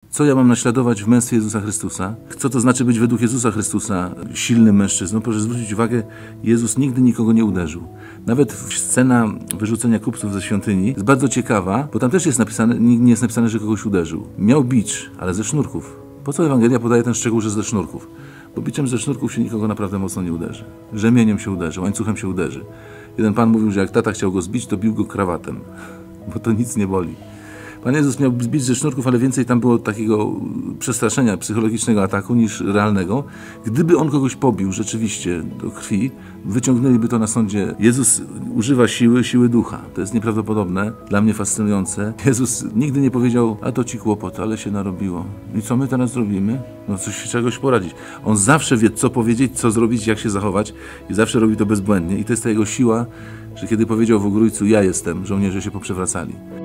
Co ja mam naśladować w męstwie Jezusa Chrystusa? Co to znaczy być według Jezusa Chrystusa silnym mężczyzną? Proszę zwrócić uwagę, Jezus nigdy nikogo nie uderzył. Nawet scena wyrzucenia kupców ze świątyni jest bardzo ciekawa, bo tam też jest napisane, nie jest napisane, że kogoś uderzył. Miał bicz, ale ze sznurków. Po co Ewangelia podaje ten szczegół, że ze sznurków? Bo biczem ze sznurków się nikogo naprawdę mocno nie uderzy. Rzemieniem się uderzy, łańcuchem się uderzy. Jeden pan mówił, że jak tata chciał go zbić, to bił go krawatem, bo to nic nie boli. Pan Jezus miał zbić ze sznurków, ale więcej tam było takiego przestraszenia, psychologicznego ataku niż realnego. Gdyby on kogoś pobił rzeczywiście do krwi, wyciągnęliby to na sądzie. Jezus używa siły ducha. To jest nieprawdopodobne, dla mnie fascynujące. Jezus nigdy nie powiedział, a to ci kłopot, ale się narobiło. I co my teraz zrobimy? No czegoś poradzić. On zawsze wie, co powiedzieć, co zrobić, jak się zachować i zawsze robi to bezbłędnie. I to jest ta jego siła, że kiedy powiedział w Ogrójcu, ja jestem, żołnierze się poprzewracali.